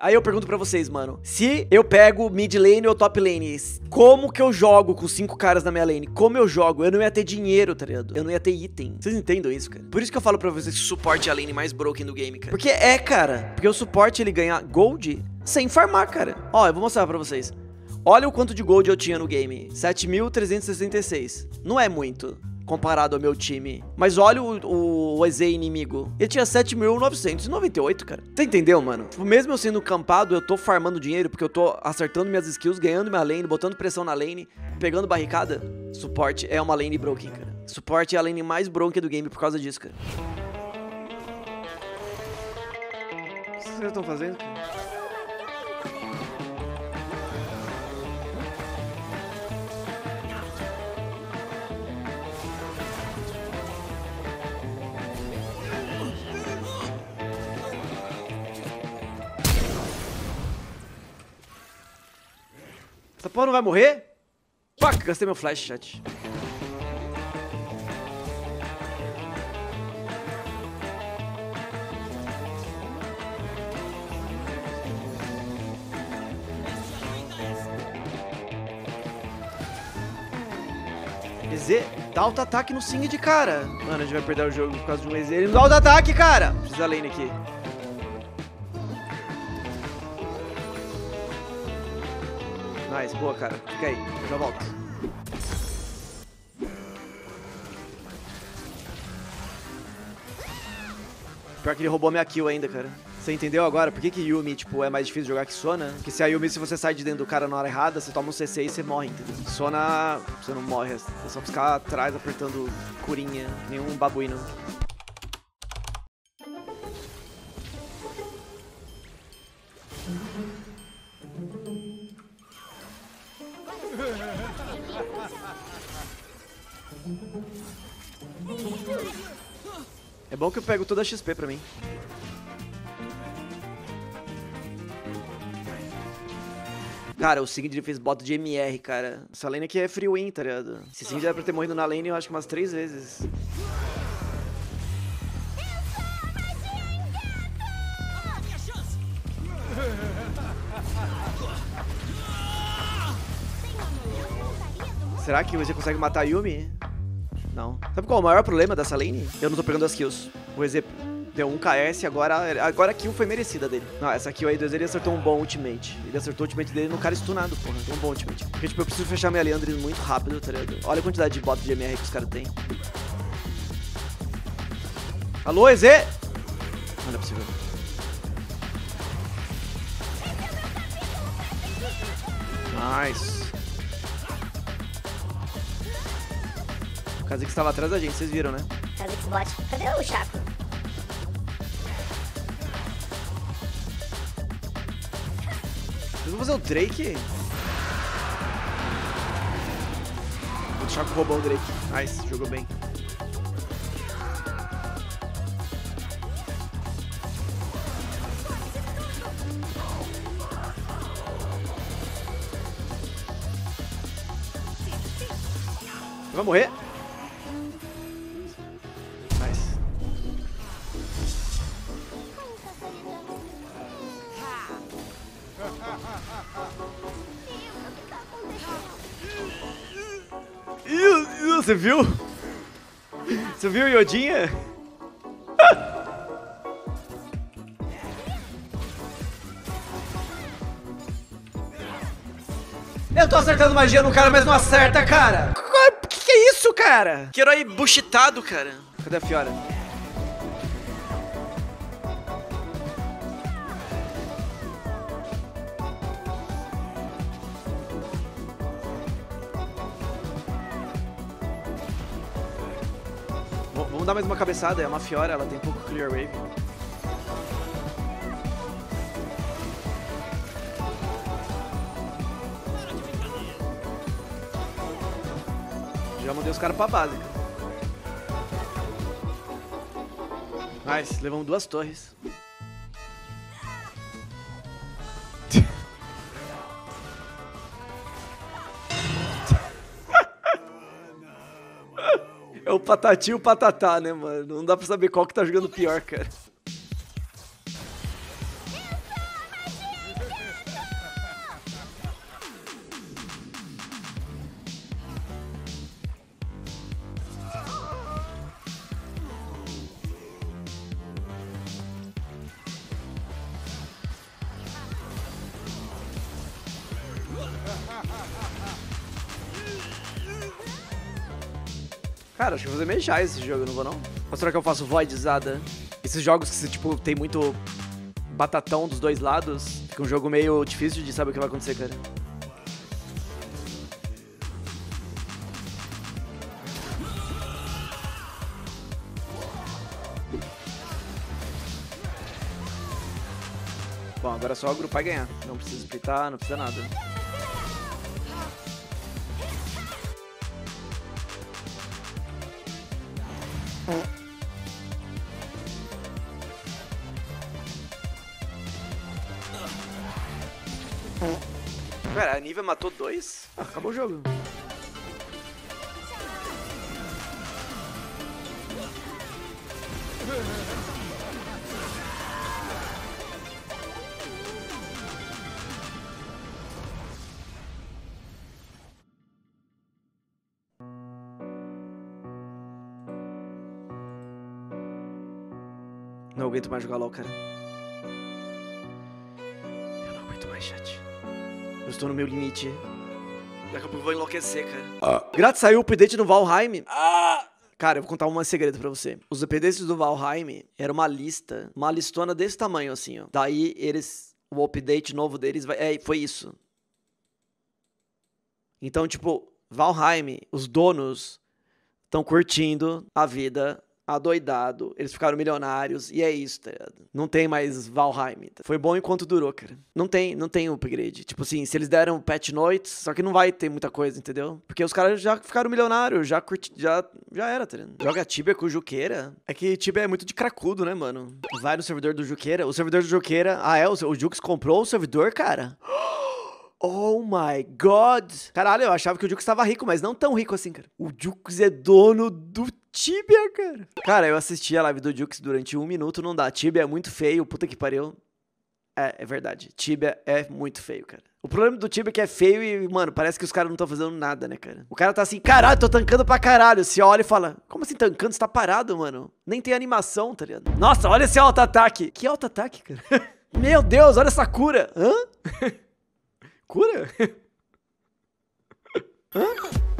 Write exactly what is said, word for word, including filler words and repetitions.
Aí eu pergunto pra vocês, mano. Se eu pego mid lane ou top lane, como que eu jogo com cinco caras na minha lane? Como eu jogo? Eu não ia ter dinheiro, tá ligado? Eu não ia ter item. Vocês entendem isso, cara? Por isso que eu falo pra vocês que o suporte é a lane mais broken do game, cara. Porque é, cara. Porque o suporte, ele ganha gold sem farmar, cara. Ó, eu vou mostrar pra vocês. Olha o quanto de gold eu tinha no game. sete mil trezentos e sessenta e seis. Não é muito comparado ao meu time. Mas olha o, o, o E Z inimigo. Ele tinha sete mil novecentos e noventa e oito, cara. Você entendeu, mano? Tipo, mesmo eu sendo campado, eu tô farmando dinheiro porque eu tô acertando minhas skills, ganhando minha lane, botando pressão na lane, pegando barricada. Suporte é uma lane broken, cara. Suporte é a lane mais broken do game por causa disso, cara. O que vocês estão fazendo, cara? Essa porra não vai morrer? Fuck, gastei meu flash, chat. E Z, dá auto-ataque no Singed, cara. Mano, a gente vai perder o jogo por causa de um E Z. Ele não dá auto-ataque, cara. Precisa lane aqui. Nice, boa, cara. Fica aí, já volto. Pior que ele roubou minha kill ainda, cara. Você entendeu agora por que que Yuumi, tipo, é mais difícil jogar que Sona? Porque se a Yuumi, se você sai de dentro do cara na hora errada, você toma um C C e você morre, entendeu? Sona, você não morre, é só ficar atrás apertando curinha, nenhum babuíno. É bom que eu pego toda a X P pra mim. Cara, o Singed fez bota de M R, cara. Essa lane aqui é free win, tá ligado? Se Singed era pra ter morrido na lane, eu acho que umas três vezes. Será que você consegue matar a Yuumi? Não. Sabe qual é o maior problema dessa lane? Eu não tô pegando as kills. O E Z deu um K S e agora, agora a kill foi merecida dele. Não, essa kill aí do E Z, ele acertou um bom ultimate. Ele acertou o ultimate dele no cara stunado, porra. Um bom ultimate. Porque, tipo, eu preciso fechar minha Leandre muito rápido, tá ligado? Olha a quantidade de bot de M R que os caras têm. Alô, E Z? Não é possível. Nice. O Kha'Zix estava atrás da gente, vocês viram, né? Kha'Zix bot. Cadê o Chaco? Vocês vão fazer o Drake? O Chaco roubou o Drake. Nice, jogou bem. Vai morrer? Nice. Ih, você viu? Você viu o Iodinha? Eu tô acertando magia no cara, mas não acerta, cara! Que que é isso, cara? Que herói buchitado, cara. Cadê a Fiora? V vamos dar mais uma cabeçada, é uma Fiora, ela tem pouco clear wave. Já mandei os caras pra base. Nice, levamos duas torres. É o patati e o patatá, né, mano? Não dá pra saber qual que tá jogando pior, cara. Cara, acho que eu vou fazer meio chá esse jogo, não vou não? Ou será que eu faço voidzada? Esses jogos que, tipo, tem muito batatão dos dois lados, fica um jogo meio difícil de saber o que vai acontecer, cara. Bom, agora é só agrupar e ganhar. Não precisa splitar, não precisa nada. Cara, a Nivea matou dois? Ah, acabou o jogo. Não aguento mais jogar LOL, cara. Eu não aguento mais, chat. Eu estou no meu limite. Daqui a pouco eu vou enlouquecer, cara. Ah. Grátis saiu o update no Valheim. Ah! Cara, eu vou contar um segredo pra você. Os updates do Valheim era uma lista, uma listona desse tamanho, assim, ó. Daí eles, o update novo deles vai, é, foi isso. Então, tipo, Valheim, os donos estão curtindo a vida adoidado, eles ficaram milionários e é isso, tá ligado? Não tem mais Valheim. Tá? Foi bom enquanto durou, cara. Não tem, não tem upgrade. Tipo assim, se eles deram patch noites, só que não vai ter muita coisa, entendeu? Porque os caras já ficaram milionários, já curti, já, já era, tá ligado? Joga Tibia com o Juqueira. É que Tibia é muito de cracudo, né, mano? Vai no servidor do Juqueira. O servidor do Juqueira... Ah, é? O, o Jux comprou o servidor, cara? Oh my god. Caralho, eu achava que o Jux tava rico, mas não tão rico assim, cara. O Jux é dono do Tibia, cara. Cara, eu assisti a live do Jux durante um minuto, não dá. Tibia é muito feio, puta que pariu. É, é verdade. Tibia é muito feio, cara. O problema do Tibia é que é feio e, mano, parece que os caras não estão fazendo nada, né, cara? O cara tá assim, caralho, tô tancando pra caralho. Você olha e fala, como assim tancando? Você tá parado, mano. Nem tem animação, tá ligado? Nossa, olha esse auto-ataque. Que auto-ataque, cara? Meu Deus, olha essa cura. Hã? Cura? Hã?